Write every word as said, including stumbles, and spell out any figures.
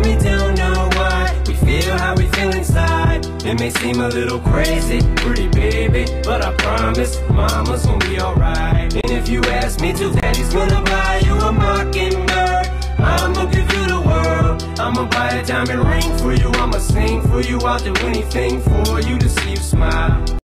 we don't know why we feel how we feel inside. It may seem a little crazy, pretty baby, but I promise mama's gonna be alright. And if you ask me to, daddy's gonna buy you a mockingbird. I'ma give you the world. I'ma buy a diamond ring for you. I'ma sing for you. I'll do anything for you to see you smile.